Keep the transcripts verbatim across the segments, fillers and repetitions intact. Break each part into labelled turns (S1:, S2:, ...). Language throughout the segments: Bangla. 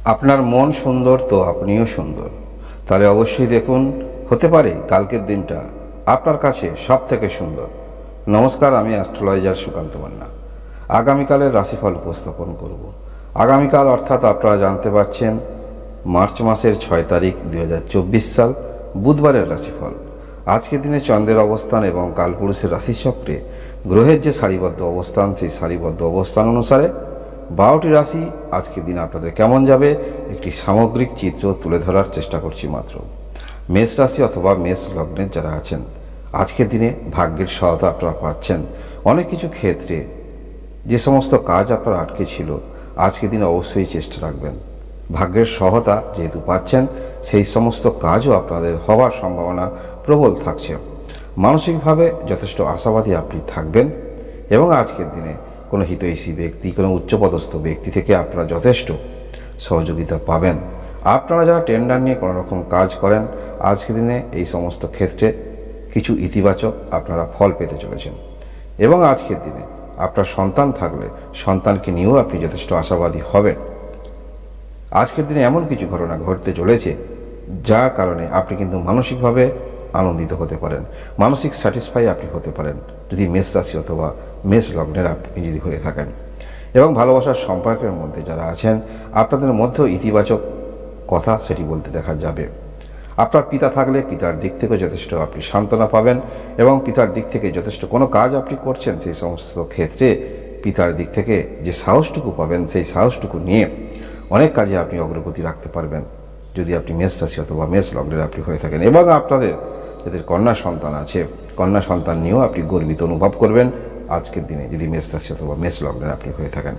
S1: আপনার মন সুন্দর তো আপনিও সুন্দর, তাহলে অবশ্যই দেখুন হতে পারে কালকের দিনটা আপনার কাছে সব থেকে সুন্দর। নমস্কার, আমি অ্যাস্ট্রোলজার সুকান্ত মান্না। আগামীকালের রাশিফল উপস্থাপন করব। আগামীকাল অর্থাৎ আপনারা জানতে পারছেন মার্চ মাসের ছয় তারিখ দুই হাজার চব্বিশ সাল বুধবারের রাশিফল। আজকের দিনে চন্দ্রের অবস্থান এবং কালপুরুষের রাশিচক্রে গ্রহের যে সারিবদ্ধ অবস্থান, সেই সারিবদ্ধ অবস্থান অনুসারে বারোটি রাশি আজকের দিন আপনাদের কেমন যাবে একটি সামগ্রিক চিত্র তুলে ধরার চেষ্টা করছি মাত্র। মেষ রাশি অথবা মেষ লগ্নের যারা আছেন, আজকের দিনে ভাগ্যের সহায়তা আপনারা পাচ্ছেন। অনেক কিছু ক্ষেত্রে যে সমস্ত কাজ আপনার আটকে ছিল, আজকের দিনে অবশ্যই চেষ্টা রাখবেন। ভাগ্যের সহায়তা যেহেতু পাচ্ছেন, সেই সমস্ত কাজও আপনাদের হওয়ার সম্ভাবনা প্রবল থাকছে। মানসিকভাবে যথেষ্ট আশাবাদী আপনি থাকবেন এবং আজকের দিনে কোনো হিতৈষী ব্যক্তি, কোনো উচ্চপদস্থ ব্যক্তি থেকে আপনারা যথেষ্ট সহযোগিতা পাবেন। আপনারা যারা টেন্ডার নিয়ে কোনো রকম কাজ করেন, আজকের দিনে এই সমস্ত ক্ষেত্রে কিছু ইতিবাচক আপনারা ফল পেতে চলেছেন। এবং আজকের দিনে আপনার সন্তান থাকলে সন্তানকে নিয়েও আপনি যথেষ্ট আশাবাদী হবেন। আজকের দিনে এমন কিছু ঘটনা ঘটতে চলেছে যার কারণে আপনি কিন্তু মানসিকভাবে আনন্দিত হতে পারেন, মানসিক স্যাটিসফাই আপনি হতে পারেন যদি মেষ রাশি অথবা মেষ লগ্নের আপনি যদি হয়ে থাকেন। এবং ভালোবাসার সম্পর্কের মধ্যে যারা আছেন, আপনাদের মধ্যেও ইতিবাচক কথা সেটি বলতে দেখা যাবে। আপনার পিতা থাকলে পিতার দিক থেকে যথেষ্ট আপনি সান্ত্বনা পাবেন এবং পিতার দিক থেকে যথেষ্ট কোনো কাজ আপনি করছেন, সেই সমস্ত ক্ষেত্রে পিতার দিক থেকে যে সাহসটুকু পাবেন, সেই সাহসটুকু নিয়ে অনেক কাজে আপনি অগ্রগতি রাখতে পারবেন যদি আপনি মেষ রাশি অথবা মেষ লগ্নের আপনি হয়ে থাকেন। এবং আপনাদের যাদের কন্যা সন্তান আছে, কন্যা সন্তান নিয়েও আপনি গর্বিত অনুভব করবেন আজকের দিনে যদি মেষ রাশি অথবা মেষ লগ্নের আপনি হয়ে থাকেন।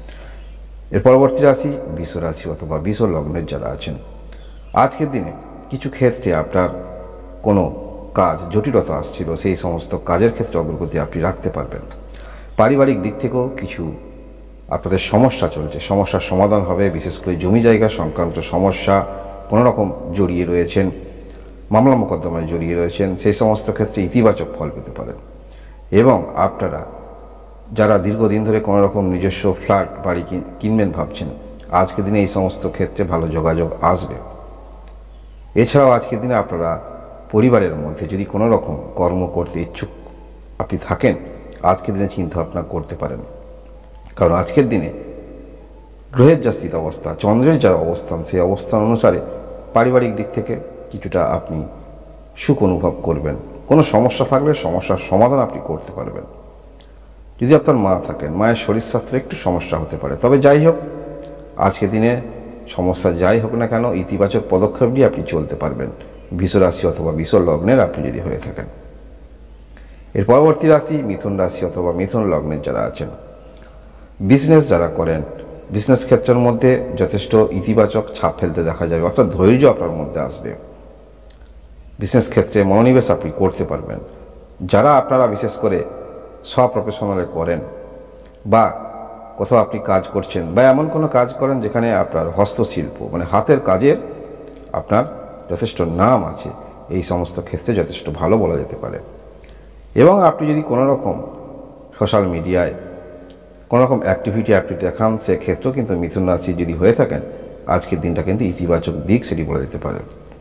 S1: এর পরবর্তী রাশি বৃষ রাশি অথবা বৃষ লগ্নের যারা আছেন, আজকের দিনে কিছু ক্ষেত্রে আপনার কোনো কাজ জটিলতা আসছিল, সেই সমস্ত কাজের ক্ষেত্রে অগ্রগতি আপনি রাখতে পারবেন। পারিবারিক দিক থেকেও কিছু আপনাদের সমস্যা চলছে, সমস্যার সমাধান হবে। বিশেষ করে জমি জায়গা সংক্রান্ত সমস্যা কোনো রকম জড়িয়ে রয়েছেন, মামলা মোকদ্দমায় জড়িয়ে রয়েছেন, সেই সমস্ত ক্ষেত্রে ইতিবাচক ফল পেতে পারেন। এবং আপনারা যারা দীর্ঘদিন ধরে কোনো রকম নিজস্ব ফ্ল্যাট বাড়ি কিনবেন ভাবছেন, আজকের দিনে এই সমস্ত ক্ষেত্রে ভালো যোগাযোগ আসবে। এছাড়াও আজকের দিনে আপনারা পরিবারের মধ্যে যদি কোনো রকম কর্ম করতে ইচ্ছুক আপনি থাকেন, আজকের দিনে চিন্তা ভাবনা করতে পারেন। কারণ আজকের দিনে গ্রহের যা স্থিত অবস্থা, চন্দ্রের যা অবস্থান, সেই অবস্থান অনুসারে পারিবারিক দিক থেকে কিছুটা আপনি সুখ অনুভব করবেন। কোনো সমস্যা থাকলে সমস্যার সমাধান আপনি করতে পারবেন। যদি আপনার মা থাকেন, মায়ের শরীর স্বাস্থ্যে একটু সমস্যা হতে পারে, তবে যাই হোক আজকের দিনে সমস্যা যাই হোক না কেন, ইতিবাচক পদক্ষেপ নিয়ে আপনি চলতে পারবেন বৃষ রাশি অথবা বৃষ লগ্নের আপনি যদি হয়ে থাকেন। এর পরবর্তী রাশি মিথুন রাশি অথবা মিথুন লগ্নের যারা আছেন, বিজনেস যারা করেন, বিজনেস ক্ষেত্রের মধ্যে যথেষ্ট ইতিবাচক ছাপ ফেলতে দেখা যাবে, অর্থাৎ ধৈর্য আপনার মধ্যে আসবে। বিজনেস ক্ষেত্রে মনোনিবেশ আপনি করতে পারবেন। যারা আপনারা বিশেষ করে স্বপ্রফেশনালে করেন বা কোথাও আপনি কাজ করছেন বা এমন কোনো কাজ করেন যেখানে আপনার হস্তশিল্প মানে হাতের কাজের আপনার যথেষ্ট নাম আছে, এই সমস্ত ক্ষেত্রে যথেষ্ট ভালো বলা যেতে পারে। এবং আপনি যদি কোনো রকম সোশ্যাল মিডিয়ায় কোনো রকম অ্যাক্টিভিটি আপনি দেখান, সেক্ষেত্রেও কিন্তু মিথুন রাশি যদি হয়ে থাকেন, আজকের দিনটা কিন্তু ইতিবাচক দিক সেটি বলা যেতে পারে।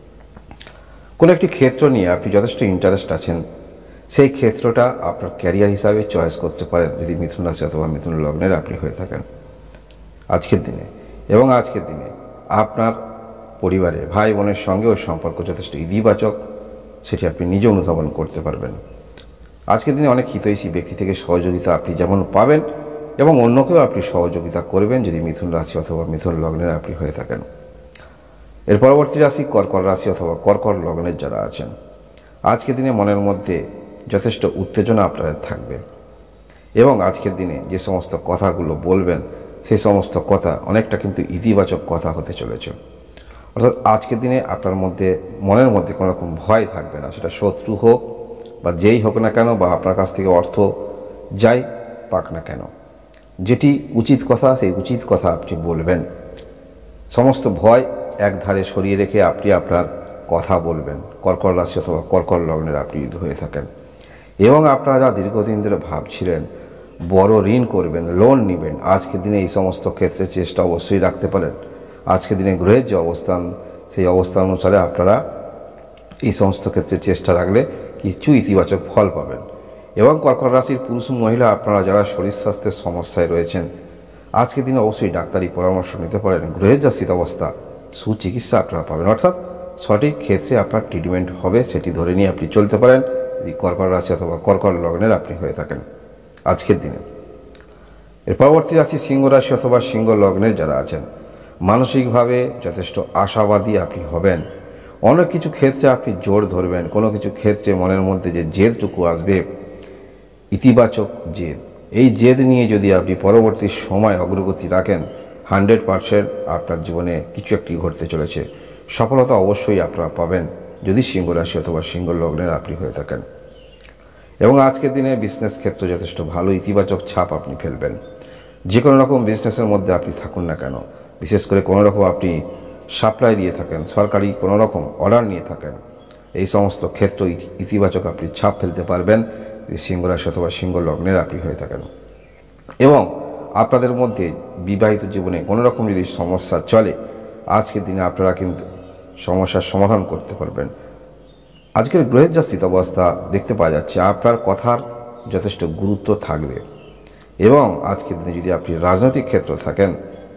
S1: কোনো একটি ক্ষেত্র নিয়ে আপনি যথেষ্ট ইন্টারেস্ট আছেন, সেই ক্ষেত্রটা আপনার ক্যারিয়ার হিসাবে চয়েস করতে পারেন যদি মিথুন রাশি অথবা মিথুন লগ্নের আপনি হয়ে থাকেন আজকের দিনে। এবং আজকের দিনে আপনার পরিবারে ভাই বোনের সঙ্গেও সম্পর্ক যথেষ্ট ইতিবাচক, সেটি আপনি নিজে অনুধাবন করতে পারবেন। আজকের দিনে অনেক হিতৈষী ব্যক্তি থেকে সহযোগিতা আপনি যেমন পাবেন এবং অন্যকেও আপনি সহযোগিতা করবেন যদি মিথুন রাশি অথবা মিথুন লগ্নের আপনি হয়ে থাকেন। এর পরবর্তী রাশি কর্কট রাশি অথবা কর্কট লগ্নের যারা আছেন, আজকের দিনে মনের মধ্যে যথেষ্ট উত্তেজনা আপনাদের থাকবে এবং আজকের দিনে যে সমস্ত কথাগুলো বলবেন, সেই সমস্ত কথা অনেকটা কিন্তু ইতিবাচক কথা হতে চলেছে। অর্থাৎ আজকের দিনে আপনার মধ্যে মনের মধ্যে কোনো রকম ভয় থাকবে না, সেটা শত্রু হোক বা যেই হোক না কেন, বা আপনার কাছ থেকে অর্থ যাই পাক না কেন, যেটি উচিত কথা সেই উচিত কথা আপনি বলবেন। সমস্ত ভয় এক ধারে সরিয়ে রেখে আপনি আপনার কথা বলবেন কর্কট রাশি অথবা কর্কট লগ্নের আপনি যদি হয়ে থাকেন। এবং আপনারা যা দীর্ঘদিন ধরে ভাবছিলেন বড় ঋণ করবেন, লোন নেবেন, আজকের দিনে এই সমস্ত ক্ষেত্রে চেষ্টা অবশ্যই রাখতে পারেন। আজকের দিনে গ্রহের যে অবস্থান, সেই অবস্থান অনুসারে আপনারা এই সমস্ত ক্ষেত্রে চেষ্টা রাখলে কিছু ইতিবাচক ফল পাবেন। এবং কর্কট রাশির পুরুষ মহিলা আপনারা যারা শরীর স্বাস্থ্যের সমস্যায় রয়েছেন, আজকের দিনে অবশ্যই ডাক্তারি পরামর্শ নিতে পারেন। গ্রহের যা স্থিত অবস্থা, সুচিকিৎসা আপনারা পাবেন, অর্থাৎ সঠিক ক্ষেত্রে আপনার ট্রিটমেন্ট হবে, সেটি ধরে নিয়ে আপনি চলতে পারেন যদি কর্কট রাশি অথবা কর্কট লগ্নের আপনি হয়ে থাকেন আজকের দিনে। এর পরবর্তী রাশি সিংহ রাশি অথবা সিংহ লগ্নের যারা আছেন, মানসিকভাবে যথেষ্ট আশাবাদী আপনি হবেন। অনেক কিছু ক্ষেত্রে আপনি জোর ধরবেন, কোনো কিছু ক্ষেত্রে মনের মধ্যে যে জেদটুকু আসবে, ইতিবাচক জেদ, এই জেদ নিয়ে যদি আপনি পরবর্তী সময় অগ্রগতি রাখেন, হান্ড্রেড পারসেন্ট আপনার জীবনে কিছু একটি ঘটতে চলেছে। সফলতা অবশ্যই আপনারা পাবেন যদি সিংহ রাশি অথবা সিংহ লগ্নের আপনি হয়ে থাকেন। এবং আজকের দিনে বিজনেস ক্ষেত্রে যথেষ্ট ভালো ইতিবাচক ছাপ আপনি ফেলবেন। যে কোনো রকম বিজনেসের মধ্যে আপনি থাকুন না কেন, বিশেষ করে কোনো রকম আপনি সাপ্লাই দিয়ে থাকেন, সরকারি কোনো রকম অর্ডার নিয়ে থাকেন, এই সমস্ত ক্ষেত্র ইতিবাচক আপনি ছাপ ফেলতে পারবেন সিংহ রাশি অথবা সিংহ লগ্নের আপনি হয়ে থাকেন। এবং আপনাদের মধ্যে বিবাহিত জীবনে কোনো রকম যদি সমস্যা চলে, আজকের দিনে আপনারা কিন্তু সমস্যার সমাধান করতে পারবেন। আজকের গ্রহের যা স্থিত অবস্থা দেখতে পাওয়া যাচ্ছে, আপনার কথার যথেষ্ট গুরুত্ব থাকবে। এবং আজকের দিনে যদি আপনি রাজনৈতিক ক্ষেত্র থাকেন,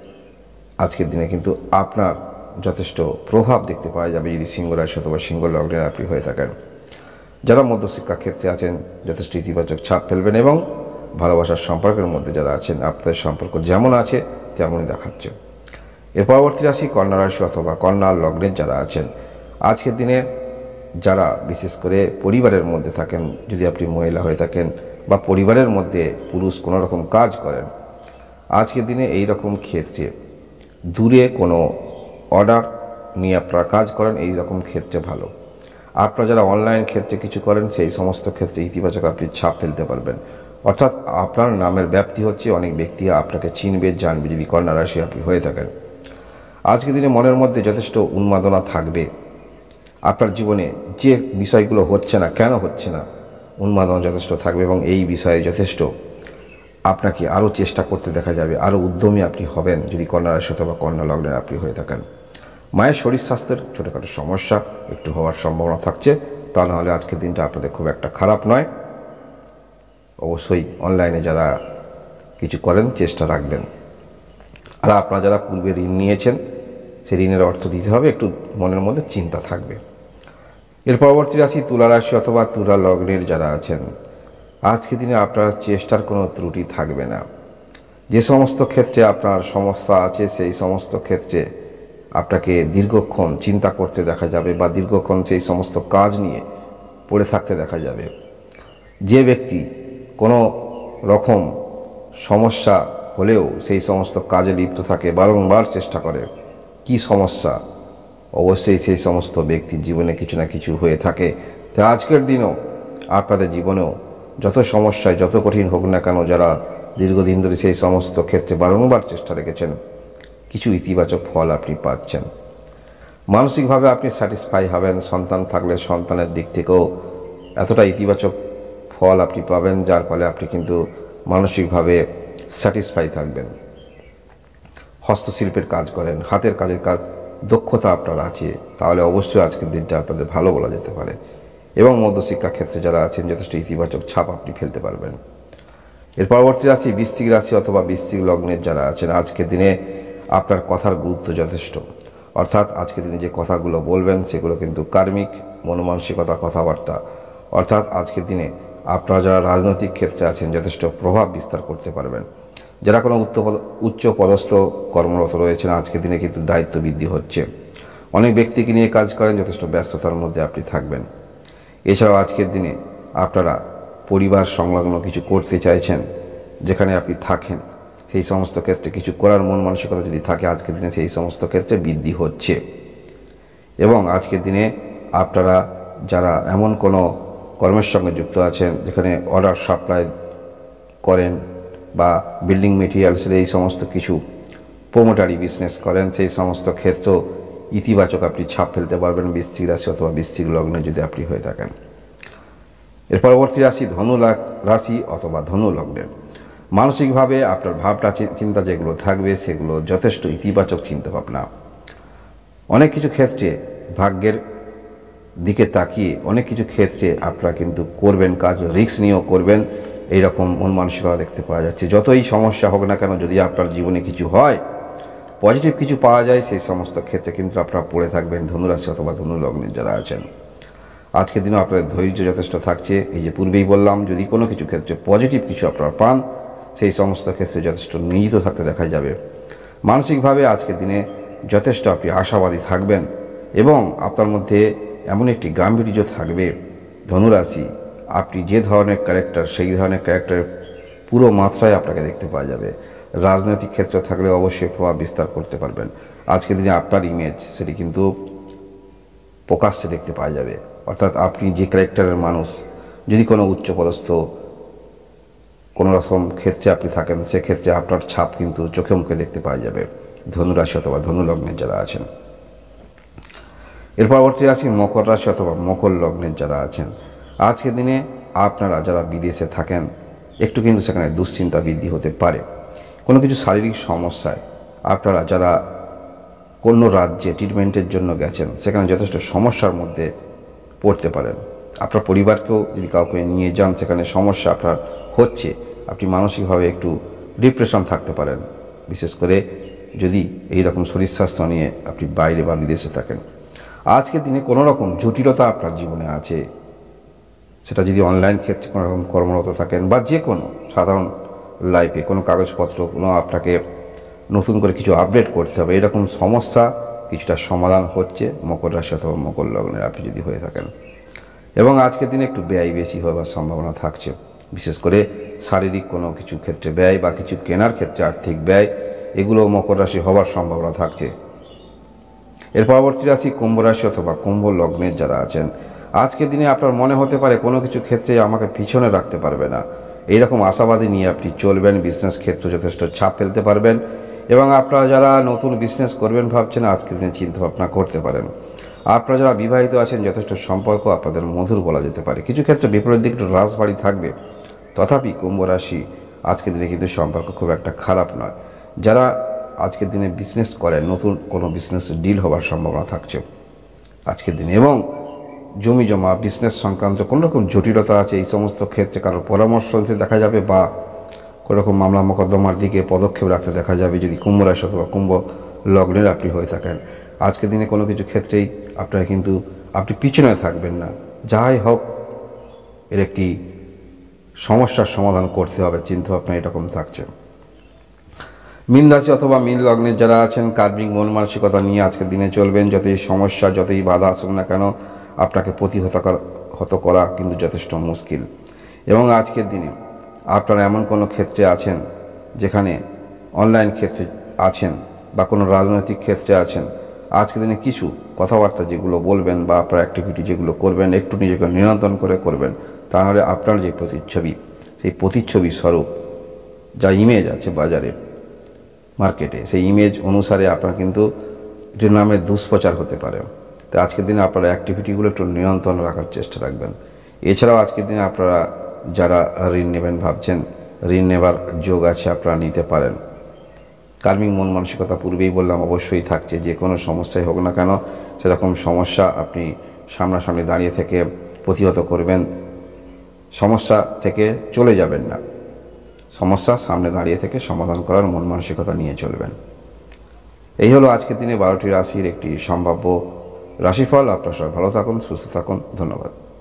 S1: আজকের দিনে কিন্তু আপনার যথেষ্ট প্রভাব দেখতে পাওয়া যাবে যদি সিংহ রাশি অথবা সিংহ লগ্নের আপনি হয়ে থাকেন। যারা মধ্যশিক্ষা ক্ষেত্রে আছেন, যথেষ্ট ইতিবাচক ছাপ ফেলবেন। এবং ভালোবাসার সম্পর্কের মধ্যে যারা আছেন, আপনাদের সম্পর্ক যেমন আছে তেমনই দেখাচ্ছে। এর পরবর্তী রাশি কন্যা রাশি অথবা কন্যা লগ্নের যারা আছেন, আজকের দিনে যারা বিশেষ করে পরিবারের মধ্যে থাকেন, যদি আপনি মহিলা হয়ে থাকেন বা পরিবারের মধ্যে পুরুষ কোনো রকম কাজ করেন, আজকের দিনে এই রকম ক্ষেত্রে দূরে কোনো অর্ডার নিয়ে আপনারা কাজ করেন, এই রকম ক্ষেত্রে ভালো। আপনারা যারা অনলাইন ক্ষেত্রে কিছু করেন, সেই সমস্ত ক্ষেত্রে ইতিবাচক আপনি ছাপ ফেলতে পারবেন। অর্থাৎ আপনার নামের ব্যাপ্তি হচ্ছে, অনেক ব্যক্তি আপনাকে চিনবে, জানবে যদি কন্যা রাশি আপনি হয়ে থাকেন। আজকের দিনে মনের মধ্যে যথেষ্ট উন্মাদনা থাকবে। আপনার জীবনে যে বিষয়গুলো হচ্ছে না, কেন হচ্ছে না, উন্মাদনা যথেষ্ট থাকবে। এবং এই বিষয়ে যথেষ্ট আপনাকে আরও চেষ্টা করতে দেখা যাবে, আরও উদ্যমী আপনি হবেন যদি কন্যা রাশি অথবা কন্যা লগ্নের আপনি হয়ে থাকেন। মায়ের শরীর স্বাস্থ্যের ছোটোখাটো সমস্যা একটু হওয়ার সম্ভাবনা থাকছে, তা নাহলে আজকের দিনটা আপনাদের খুব একটা খারাপ নয়। অবশ্যই অনলাইনে যারা কিছু করেন চেষ্টা রাখবেন। আর আপনারা যারা পূর্বে ঋণ নিয়েছেন, সেই ঋণের অর্থ দিতে হবে, একটু মনের মধ্যে চিন্তা থাকবে। এর পরবর্তী রাশি তুলা রাশি অথবা তুলা লগ্নের যারা আছেন, আজকের দিনে আপনার চেষ্টার কোনো ত্রুটি থাকবে না। যে সমস্ত ক্ষেত্রে আপনার সমস্যা আছে, সেই সমস্ত ক্ষেত্রে আপনাকে দীর্ঘক্ষণ চিন্তা করতে দেখা যাবে বা দীর্ঘক্ষণ সেই সমস্ত কাজ নিয়ে পড়ে থাকতে দেখা যাবে। যে ব্যক্তি কোনো রকম সমস্যা হলেও সেই সমস্ত কাজে লিপ্ত থাকে, বারংবার চেষ্টা করে, কি সমস্যা, অবশ্যই সেই সমস্ত ব্যক্তির জীবনে কিছু না কিছু হয়ে থাকে। তো আজকের দিনও আপনাদের জীবনেও যত সমস্যায় যত কঠিন হোক না কেন, যারা দীর্ঘদিন ধরে সেই সমস্ত ক্ষেত্রে বারংবার চেষ্টা রেখেছেন, কিছু ইতিবাচক ফল আপনি পাচ্ছেন। মানসিকভাবে আপনি স্যাটিসফাই হবেন। সন্তান থাকলে সন্তানের দিক থেকেও এতটা ইতিবাচক ফল আপনি পাবেন, যার ফলে আপনি কিন্তু মানসিকভাবে স্যাটিসফাই থাকবেন। হস্তশিল্পের কাজ করেন, হাতের কাজের কাজ দক্ষতা আপনার আছে, তাহলে অবশ্যই আজকের দিনটা আপনাদের ভালো বলা যেতে পারে। এবং মধ্যশিক্ষা ক্ষেত্রে যারা আছেন, যথেষ্ট ইতিবাচক ছাপ আপনি ফেলতে পারবেন। এর পরবর্তী রাশি বৃশ্চিক রাশি অথবা বৃশ্চিক লগ্নের যারা আছেন, আজকের দিনে আপনার কথার গুরুত্ব যথেষ্ট। অর্থাৎ আজকের দিনে যে কথাগুলো বলবেন, সেগুলো কিন্তু কার্মিক মনমানসিকতা কথাবার্তা। অর্থাৎ আজকের দিনে আপনারা যারা রাজনৈতিক ক্ষেত্রে আছেন, যথেষ্ট প্রভাব বিস্তার করতে পারবেন। যারা কোনো উচ্চ পদস্থ কর্মরত রয়েছেন, আজকের দিনে কিন্তু দায়িত্ব বৃদ্ধি হচ্ছে। অনেক ব্যক্তিকে নিয়ে কাজ করেন, যথেষ্ট ব্যস্ততার মধ্যে আপনি থাকবেন। এছাড়াও আজকের দিনে আপনারা পরিবার সংলগ্ন কিছু করতে চাইছেন, যেখানে আপনি থাকেন, সেই সমস্ত ক্ষেত্রে কিছু করার মন মানসিকতা যদি থাকে, আজকের দিনে সেই সমস্ত ক্ষেত্রে বৃদ্ধি হচ্ছে। এবং আজকের দিনে আপনারা যারা এমন কোনো কর্মের সঙ্গে যুক্ত আছেন, যেখানে অর্ডার সাপ্লাই করেন বা বিল্ডিং মেটেরিয়ালসের এই সমস্ত কিছু প্রোমোটারি বিজনেস করেন, সেই সমস্ত ক্ষেত্র ইতিবাচক আপনি ছাপ ফেলতে পারবেন বৃশ্চিক রাশি অথবা বৃশ্চিক লগ্নে যদি আপনি হয়ে থাকেন। এর পরবর্তী রাশি ধনু রাশি অথবা ধনু লগ্নের। মানসিকভাবে আপনার ভাবনা চিন্তা যেগুলো থাকবে, সেগুলো যথেষ্ট ইতিবাচক চিন্তা ভাবনা। অনেক কিছু ক্ষেত্রে ভাগ্যের দিকে তাকিয়ে অনেক কিছু ক্ষেত্রে আপনারা কিন্তু করবেন কাজ, রিস্ক নিয়েও করবেন, এইরকম মন মানসিকতা দেখতে পাওয়া যাচ্ছে। যতই সমস্যা হোক না কেন, যদি আপনার জীবনে কিছু হয়, পজিটিভ কিছু পাওয়া যায়, সেই সমস্ত ক্ষেত্রে কিন্তু আপনারা পড়ে থাকবেন ধনুরাশি অথবা ধনু লগ্নের যারা আছেন। আজকের দিনেও আপনাদের ধৈর্য যথেষ্ট থাকছে। এই যে পূর্বেই বললাম, যদি কোনো কিছু ক্ষেত্রে পজিটিভ কিছু আপনারা পান, সেই সমস্ত ক্ষেত্রে যথেষ্ট নিয়োজিত থাকতে দেখা যাবে। মানসিকভাবে আজকের দিনে যথেষ্ট আপনি আশাবাদী থাকবেন এবং আপনার মধ্যে এমন একটি গাম্ভীর্য থাকবে ধনুরাশি, আপনি যে ধরনের ক্যারেক্টার, সেই ধরনের ক্যারেক্টারের পুরো মাত্রায় আপনাকে দেখতে পাওয়া যাবে। রাজনৈতিক ক্ষেত্রে থাকলে অবশ্যই প্রভাব বিস্তার করতে পারবেন। আজকের দিনে আপনার ইমেজ সেটি কিন্তু প্রকাশ্যে দেখতে পাওয়া যাবে। অর্থাৎ আপনি যে ক্যারেক্টারের মানুষ, যদি কোনো উচ্চপদস্থ কোনো রকম ক্ষেত্রে আপনি থাকেন, সেক্ষেত্রে আপনার ছাপ কিন্তু চোখে মুখে দেখতে পাওয়া যাবে ধনুরাশি অথবা ধনু লগ্নের যারা আছেন। এর পরবর্তী রাশি মকর রাশি অথবা মকর লগ্নের যারা আছেন। আজকের দিনে আপনারা যারা বিদেশে থাকেন, একটু কিন্তু সেখানে দুশ্চিন্তা বৃদ্ধি হতে পারে। কোনো কিছু শারীরিক সমস্যায় আপনারা যারা কোনো রাজ্যে ট্রিটমেন্টের জন্য গেছেন, সেখানে যথেষ্ট সমস্যার মধ্যে পড়তে পারেন। আপনার পরিবারকেও যদি কাউকে নিয়ে যান, সেখানে সমস্যা আপনার হচ্ছে, আপনি মানসিকভাবে একটু ডিপ্রেশন থাকতে পারেন, বিশেষ করে যদি এই রকম শরীর স্বাস্থ্য নিয়ে আপনি বাইরে বা বিদেশে থাকেন। আজকের দিনে কোনো রকম জটিলতা আপনার জীবনে আছে, সেটা যদি অনলাইন ক্ষেত্রে কোনো রকম কর্মরত থাকেন বা যে কোনো সাধারণ লাইফে কোনো কাগজপত্র কোনো আপনাকে নতুন করে কিছু আপডেট করতে হবে, এরকম সমস্যা কিছুটা সমাধান হচ্ছে মকর রাশি অথবা মকর লগ্নের আপনি যদি হয়ে থাকেন। এবং আজকের দিনে একটু ব্যয় বেশি হওয়ার সম্ভাবনা থাকছে, বিশেষ করে শারীরিক কোনো কিছু ক্ষেত্রে ব্যয় বা কিছু কেনার ক্ষেত্রে আর্থিক ব্যয়, এগুলো মকর রাশি হওয়ার সম্ভাবনা থাকছে। এর পরবর্তী রাশি কুম্ভ রাশি অথবা কুম্ভ লগ্নের যারা আছেন। আজকের দিনে আপনার মনে হতে পারে কোনো কিছু ক্ষেত্রে আমাকে পিছনে রাখতে পারবে না, এইরকম আশাবাদী নিয়ে আপনি চলবেন। বিজনেস ক্ষেত্রে যথেষ্ট ছাপ ফেলতে পারবেন এবং আপনারা যারা নতুন বিজনেস করবেন ভাবছেন, আজকের দিনে চিন্তা ভাবনা করতে পারেন। আপনারা যারা বিবাহিত আছেন, যথেষ্ট সম্পর্ক আপনাদের মধুর বলা যেতে পারে। কিছু ক্ষেত্রে বিপরীত দিক একটু রাজবাড়ি থাকবে, তথাপি কুম্ভ রাশি আজকের দিনে কিন্তু সম্পর্ক খুব একটা খারাপ নয়। যারা আজকের দিনে বিজনেস করেন, নতুন কোনো বিজনেস ডিল হওয়ার সম্ভাবনা থাকছে আজকের দিনে। এবং জমি জমা বিজনেস সংক্রান্ত কোনো রকম জটিলতা আছে, এই সমস্ত ক্ষেত্রে কারোর পরামর্শ নিতে দেখা যাবে বা কোনো রকম মামলা মোকদ্দমার দিকে পদক্ষেপ রাখতে দেখা যাবে যদি কুম্ভ রাশি অথবা কুম্ভ লগ্নের আপনি হয়ে থাকেন। আজকের দিনে কোনো কিছু ক্ষেত্রেই আপনারা কিন্তু আপনি পিছনে থাকবেন না, যাই হোক এর একটি সমস্যার সমাধান করতে হবে, চিন্তা ভাবনা এরকম থাকছে। মীন রাশি অথবা মীন লগ্নের যারা আছেন, কার্মিক মন মানসিকতা নিয়ে আজকের দিনে চলবেন। যতই সমস্যা, যতই বাধা আসুক না কেন, আপনাকে প্রতিহত হত করা কিন্তু যথেষ্ট মুশকিল। এবং আজকের দিনে আপনারা এমন কোনো ক্ষেত্রে আছেন, যেখানে অনলাইন ক্ষেত্রে আছেন বা কোনো রাজনৈতিক ক্ষেত্রে আছেন, আজকের দিনে কিছু কথাবার্তা যেগুলো বলবেন বা আপনার অ্যাক্টিভিটি যেগুলো করবেন, একটু নিজেকে নিয়ন্ত্রণ করে করবেন, তাহলে আপনার যে প্রতিচ্ছবি, সেই প্রতিচ্ছবি স্বরূপ যা ইমেজ আছে বাজারে মার্কেটে, সেই ইমেজ অনুসারে আপনার কিন্তু এটির নামে দুষ্প্রচার হতে পারে। তো আজকের দিনে আপনারা অ্যাক্টিভিটিগুলো একটু নিয়ন্ত্রণ রাখার চেষ্টা রাখবেন। এছাড়াও আজকের দিনে আপনারা যারা ঋণ নেবেন ভাবছেন, ঋণ নেবার যোগ আছে, আপনারা নিতে পারেন। কার্মিক মন মানসিকতা পূর্বেই বললাম অবশ্যই থাকছে, যে কোনো সমস্যাই হোক না কেন, সেরকম সমস্যা আপনি সামনাসামনি দাঁড়িয়ে থেকে প্রতিহত করবেন, সমস্যা থেকে চলে যাবেন না, সমস্যা সামনে দাঁড়িয়ে থেকে সমাধান করার মন মানসিকতা নিয়ে চলবেন। এই হলো আজকের দিনে বারোটি রাশির একটি সম্ভাব্য রাশিফল। আপনারা সবাই ভালো থাকুন, সুস্থ থাকুন, ধন্যবাদ।